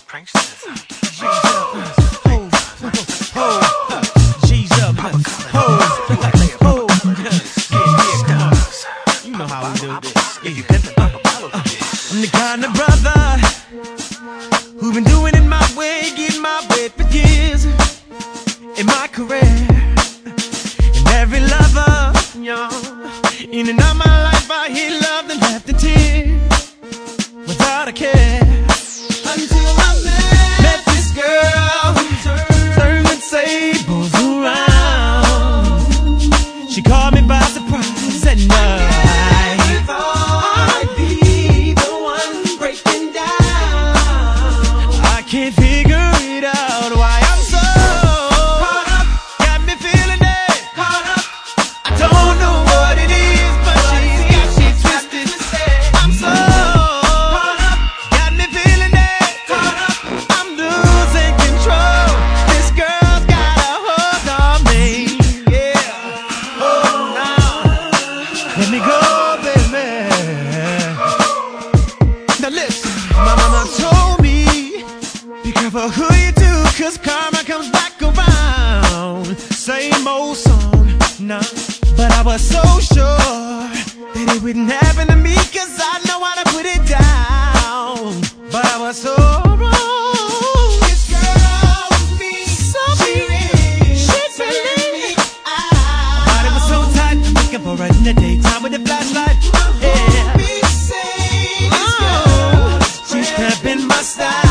pranksters. G's up, you know how we do this. I'm the kind of brother who been doing it my way, getting my way for years in my career. And every lover, in and out my life, I hear love and left in tears without a care. Until I met this girl who turned the tables around. She caught me by surprise at night. I thought I'd be the one breaking down. I can't figure it out why I'm so caught up. Got me feeling it. Caught up. I don't know what it is, but she's got me twisted. I'm so caught up. Got me feeling it. Caught up. I'm losing control. This girl's got a hold on me. Yeah. Oh, now let me go, baby. Now listen, my mama told me, be careful who you do, 'cause karma comes back around. Same old song, nah. But I was so sure that it wouldn't happen to me, 'cause I know how to put it down. But I was so wrong. This girl with me, so she's really my body was so tight, I'm looking for her in the daytime with a flashlight. Yeah. She's cramping my style.